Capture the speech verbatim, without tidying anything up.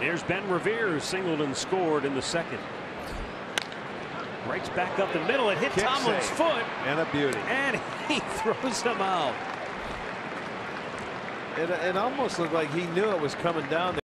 There's Ben Revere, who singled and scored in the second. Breaks back up the middle. It hit Kick Tomlin's save. foot. And a beauty. And he throws him out. It, it almost looked like he knew it was coming down.